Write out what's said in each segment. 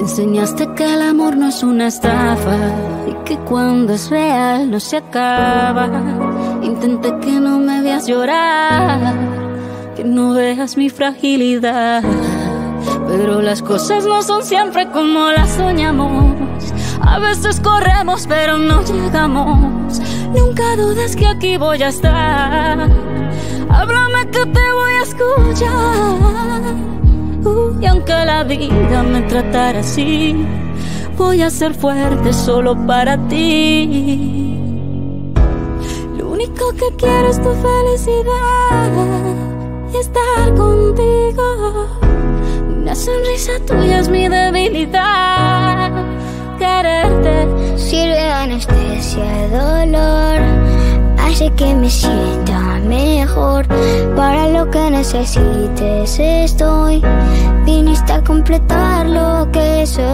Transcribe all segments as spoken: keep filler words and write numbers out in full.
enseñaste que el amor no es una estafa y que cuando es real no se acaba. Intenté que no me veas llorar, que no veas mi fragilidad, pero las cosas no son siempre como las soñamos. A veces corremos pero no llegamos. Nunca dudes que aquí voy a estar. Háblame que te voy a escuchar. Uh, y aunque la vida me tratara así, voy a ser fuerte solo para ti. Lo único que quiero es tu felicidad y estar contigo. Una sonrisa tuya es mi debilidad. Quererte sirve de anestesia, dolor, hace que me sienta mejor. Para lo que necesites estoy, viniste a completar lo que soy.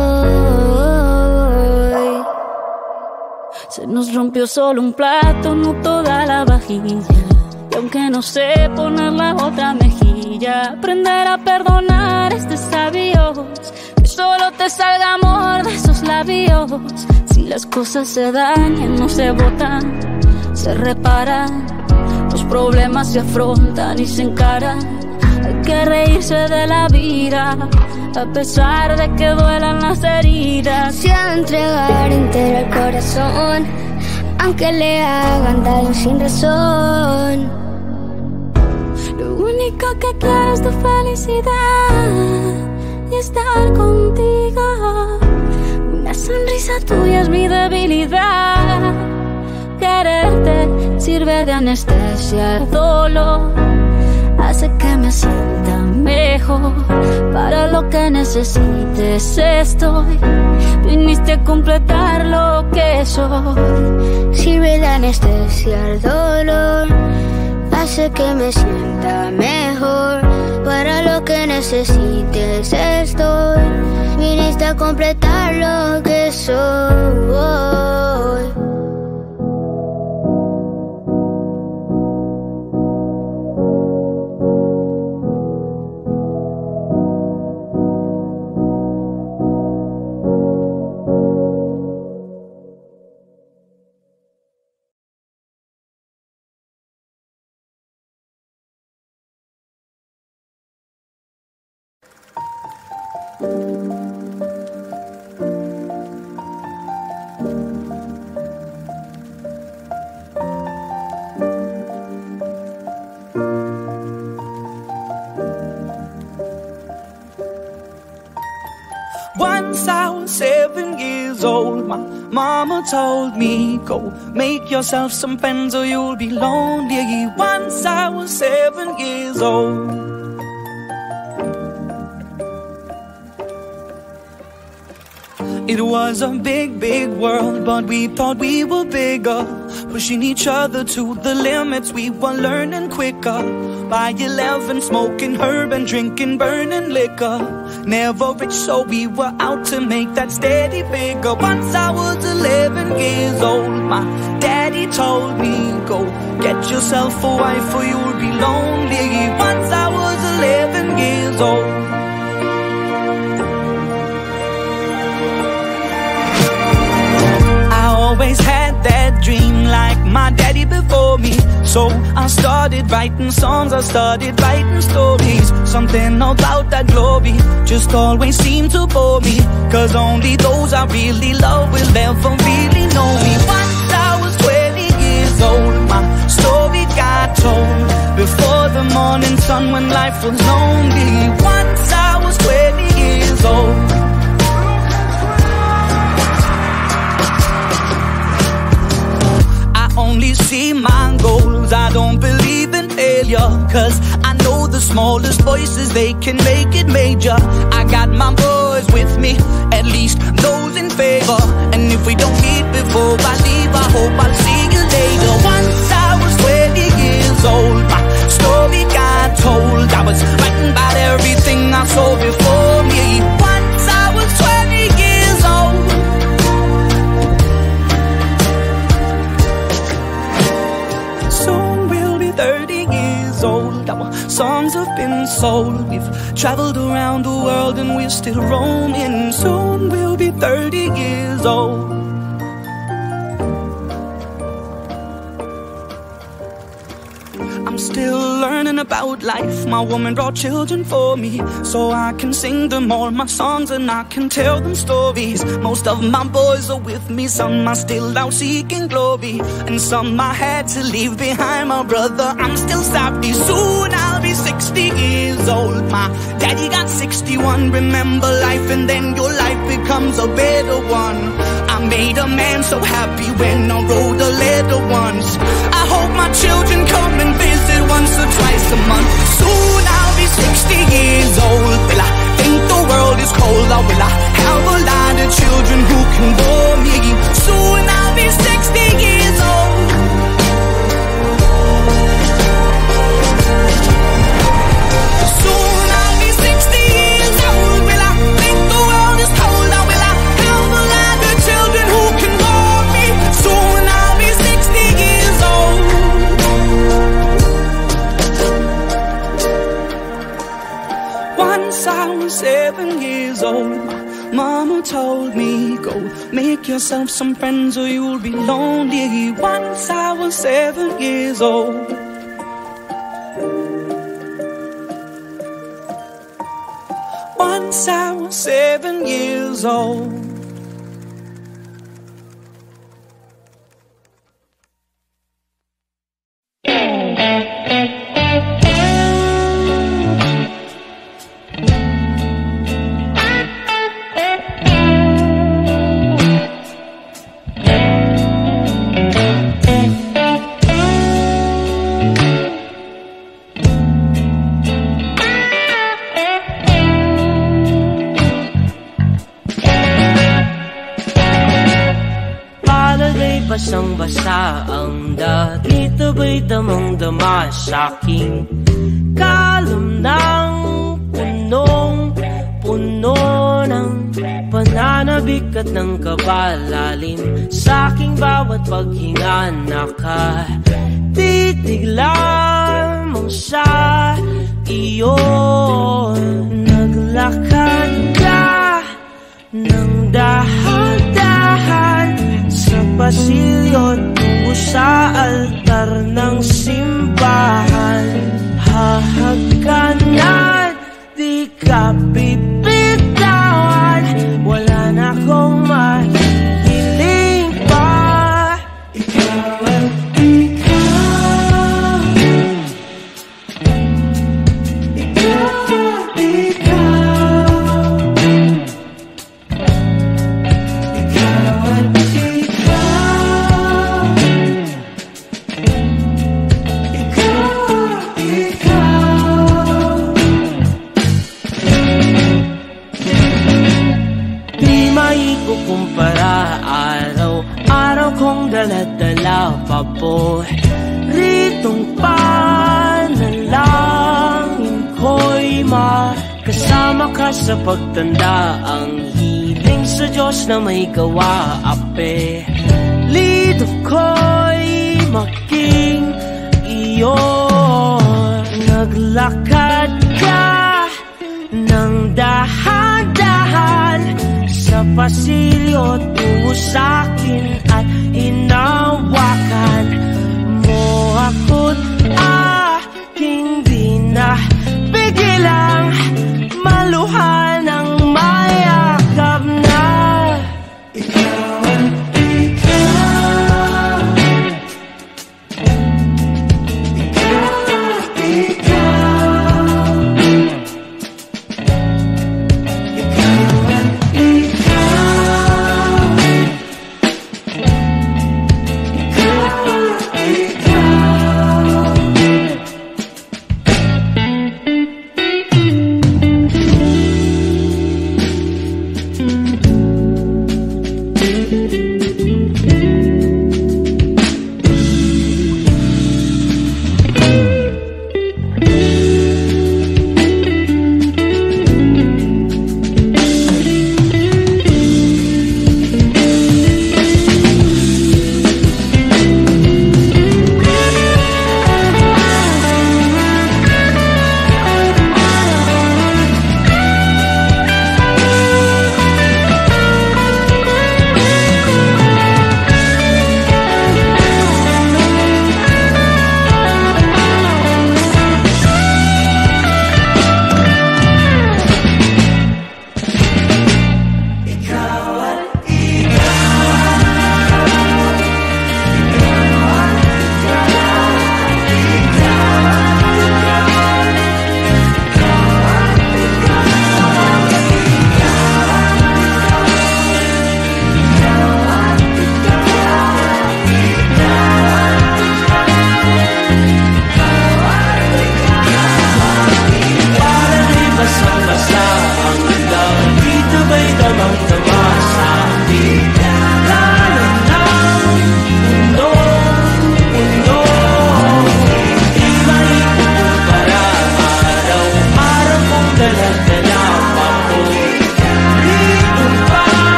Se nos rompió solo un plato, no toda la vajilla. Y aunque no sé poner la otra mejilla, aprender a perdonar es de sabios. Que solo te salga amor de esos labios. Si las cosas se dañan, no se botan, se reparan. Los problemas se afrontan y se encaran. Hay que reírse de la vida, a pesar de que duelan las heridas. Se ha de entregar entero el corazón, aunque le hagan daño sin razón. Lo único que quiero es tu felicidad y estar contigo. Una sonrisa tuya es mi debilidad. Quererte sirve de anestesia al dolor, hace que me sienta mejor. Para lo que necesites estoy, viniste a completar lo que soy. Sirve de anestesia al dolor, hace que me sienta mejor. Para lo que necesites estoy, viniste a completar lo que soy. Once I was seven years old, my mama told me, go make yourself some friends or you'll be lonely. Once I was seven years old. It was a big, big world, but we thought we were bigger, pushing each other to the limits. We were learning quicker. By eleven, smoking herb and drinking burning liquor. Never rich, so we were out to make that steady figure. Once I was eleven years old, my daddy told me, go get yourself a wife or you'll be lonely. Once I was eleven years old. Always had that dream like my daddy before me. So I started writing songs, I started writing stories. Something about that glory just always seemed to bore me, cause only those I really love will ever really know me. Once I was twenty years old, my story got told before the morning sun when life was lonely. Once I was twenty years old. Only see my goals, I don't believe in failure, cause I know the smallest voices, they can make it major. I got my boys with me, at least those in favor. And if we don't meet before I leave, I hope I'll see you later. Once I was twenty years old, my story got told. I was writing about everything I saw before me. Once I was twenty years old. Soon we'll be be thirty years old. Our songs have been sold. We've traveled around the world and we're still roaming. Soon we'll be thirty years old. I'm still learning about life. My woman brought children for me, so I can sing them all my songs and I can tell them stories. Most of my boys are with me, some are still out seeking glory, and some I had to leave behind. My brother, I'm still sorry. Soon I'll be sixty years old. My daddy got sixty-one. Remember life and then your life becomes a better one. I made a man so happy when I wrote a letter once. I hope my children come and visit once or twice a month. Soon I'll be sixty years old. Will I think the world is cold, or will I have a lot of children who can bore me? Soon I'll be sixty years old. Soon I'll be sixty years old. Will I think the world is cold, or will I have a lot of children who can bore me? Soon I'll be sixty years old. Once I was seven years old. Mama told me, go make yourself some friends or you'll be lonely. Once I was seven years old. Once I was seven years old. Basang-basa ang dagat, aba'y damang-dama sa'king kalam ng punong-puno ng pananabik at ng kabalalim. Sa'king bawat paghinga nakatitig lamang sa iyo. Naglakad ka ng dahan-dahan sa pasilyo tungo sa altar ng simbahan. Hahagkanan, di ka bibitawan. Wala na akong mahihiling pa. Ikaw at ikaw, ikaw at ikaw, ikaw at kumpara, araw-araw kong dala-dala pa po ritong panalangin ko'y makasama ka sa pagtanda. Ang hiling sa Diyos na may gawa, apelido ko'y maging iyo. Naglakad ka ng dahan-dahan sa pasilyo tungo sa'kin at hinawakan mo ako.